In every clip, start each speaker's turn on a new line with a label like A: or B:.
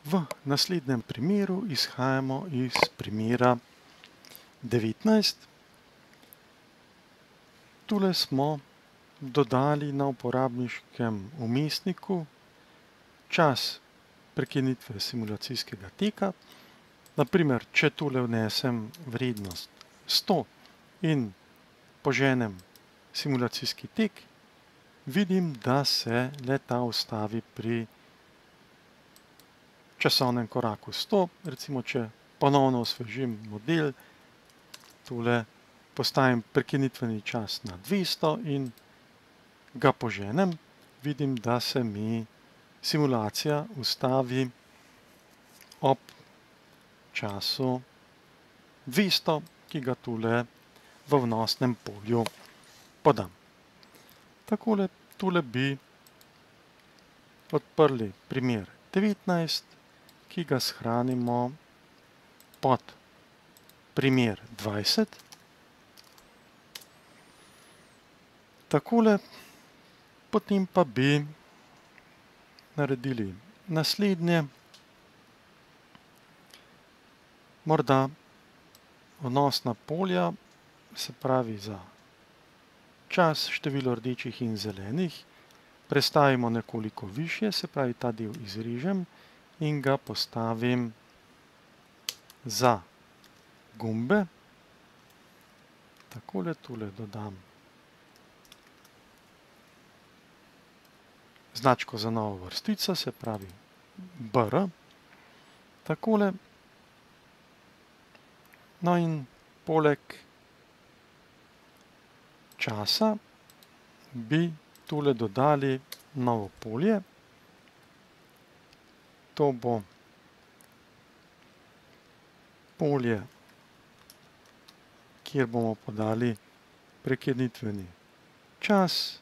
A: V naslednjem primeru izhajamo iz primera 19. Tule smo dodali na uporabniškem vmesniku čas prekinitve simulacijskega teka. Naprimer, če tule vnesem vrednost 100 in poženem simulacijski tek, vidim, da se le-ta ustavi pri časovnem koraku 100. Recimo, če ponovno osvežim model, tule postavim prekinitveni čas na 200 in ga poženem, vidim, da se mi simulacija ustavi ob času 200, ki ga tule v vnosnem polju podam. Takole tule bi odprli primer 19, ki ga shranimo pod primer 20. Takole potem pa bi naredili naslednje. Morda vnosna polja, se pravi za čas, število rdečih in zelenih, prestavimo nekoliko višje, se pravi ta del izrežem in ga postavim za gumbe. Takole tule dodam značko za novo vrstico, se pravi BR. Takole. No in poleg časa bi tule dodali novo polje. To bo polje, kjer bomo podali prekinitveni čas.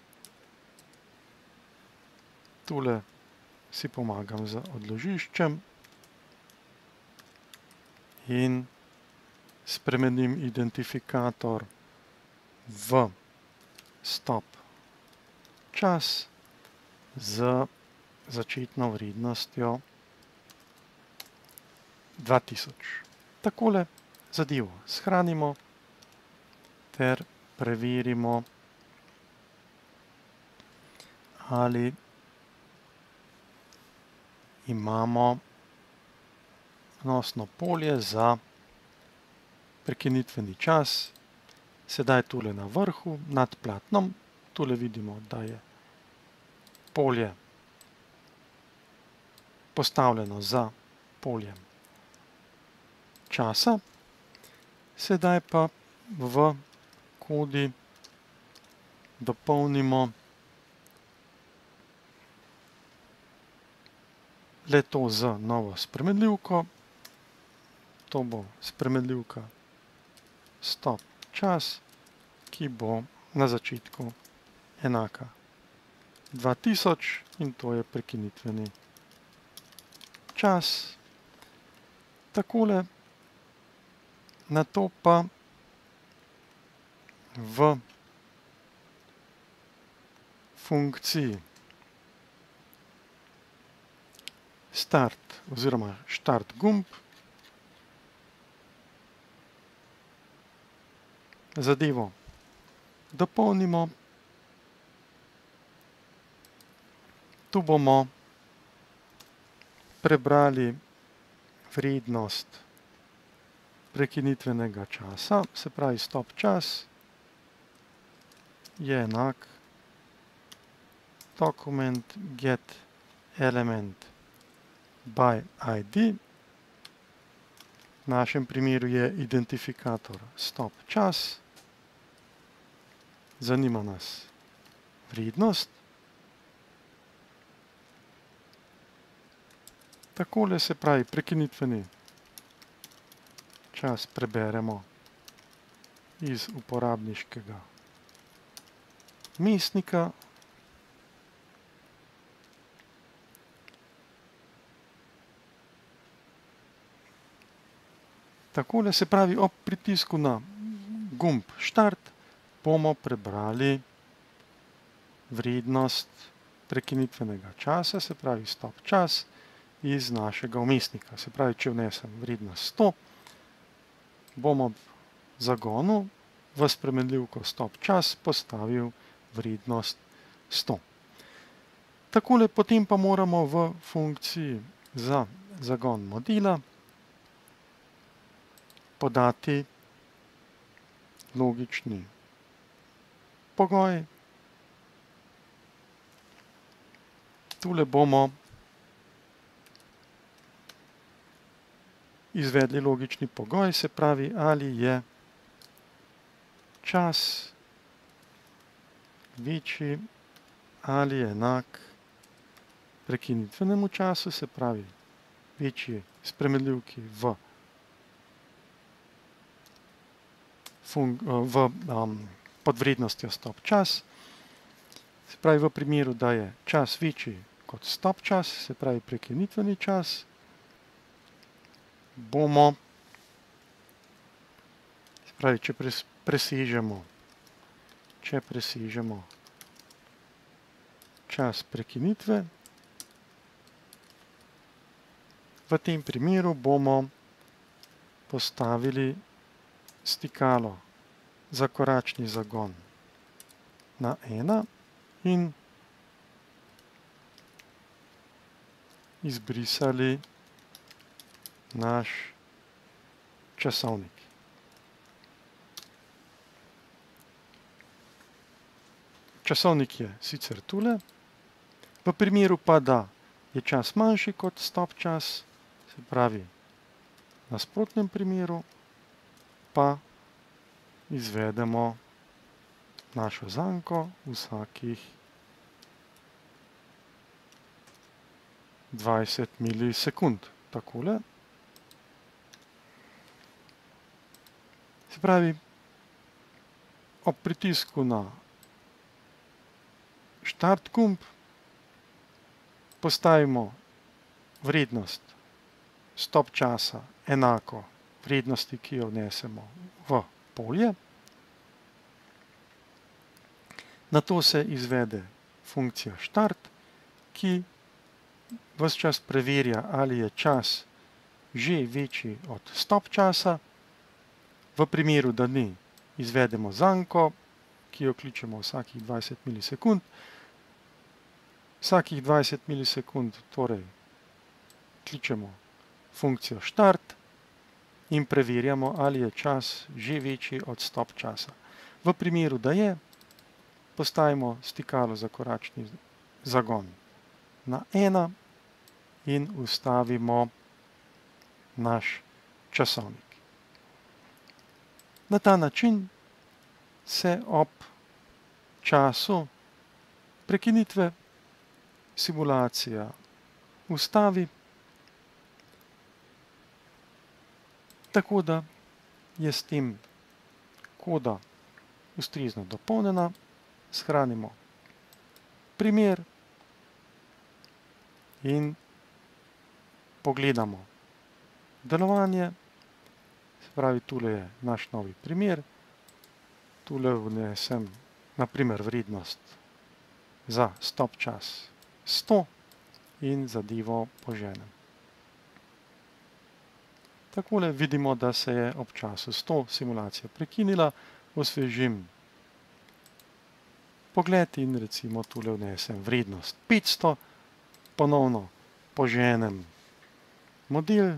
A: Tule si pomagam z odložiščem in spremenim identifikator v stop čas z začetno vrednostjo 2000. Takole zadevo shranimo ter preverimo, ali imamo vnosno polje za prekinitveni čas. Sedaj tule na vrhu, nad platnom, tule vidimo, da je polje postavljeno za poljem časa. Sedaj pa v kodi dopolnimo le-to z novo spremenljivko. To bo spremenljivka stop čas, ki bo na začetku enaka 2000 in to je prekinitveni čas. Takole. Nato pa v funkciji start oziroma štart gumb zadevo dopolnimo. Tu bomo prebrali vrednost prekinitvenega časa, se pravi stop čas je enak document get element by ID. V našem primeru je identifikator stop čas. Zanima nas vrednost. Takole, se pravi prekinitveni čas preberemo iz uporabniškega vmesnika. Takole, se pravi ob pritisku na gumb štart bomo prebrali vrednost prekinitvenega časa, se pravi stop čas, iz našega vmesnika. Se pravi, če vnesem vrednost 100, bom ob zagonu v spremenljivko stop čas postavil vrednost 100. Takole potem pa moramo v funkciji za zagon modela podati logični pogoj. Tule bomo izvedli logični pogoj, se pravi, ali je čas večji ali enak prekinitvenemu času, se pravi, večji spremenljivki pod vrednostjo stop čas. Se pravi, v primeru, da je čas večji kot stop čas, se pravi prekinitveni čas, bomo, se pravi, če presežemo čas prekinitve, v tem primeru bomo postavili stikalo za koračni zagon na 1 in izbrisali naš časovnik. Časovnik je sicer tule, v primeru pa, da je čas manjši kot stop čas, se pravi, v nasprotnem primeru pa izvedemo našo zanko vsakih 20 milisekund. Takole. Se pravi, ob pritisku na štart gumb postavimo vrednost stop časa enako vrednosti, ki jo vnesemo v polje. Nato se izvede funkcija štart, ki ves čas preverja, ali je čas že večji od stop časa. V primeru, da ni, izvedemo zanko, ki jo kličemo vsakih 20 milisekund. Vsakih 20 milisekund torej kličemo funkcijo štart in preverjamo, ali je čas že večji od stop časa. V primeru, da je, postavimo stikalo za koračni zagon na 1 in ustavimo naš časovnik. Na ta način se ob času prekinitve simulacija ustavi, tako da je s tem koda ustrezno dopolnjena. Shranimo primer in pogledamo delovanje. Se pravi, tule je naš novi primer. Tule vnesem na primer vrednost za stop čas 100 in zadevo poženem. Takole vidimo, da se je ob času 100 simulacija prekinila. Osvežim pogled in recimo tule vnesem vrednost 500, ponovno poženem model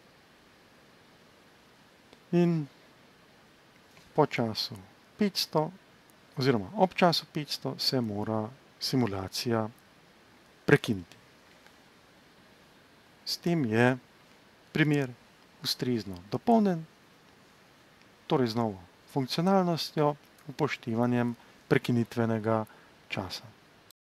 A: in po času 500 oziroma ob času 500 se mora simulacija prekiniti. S tem je primer ustrezno dopolnjen, torej z novo funkcionalnostjo, upoštevanjem prekinitvenega časa.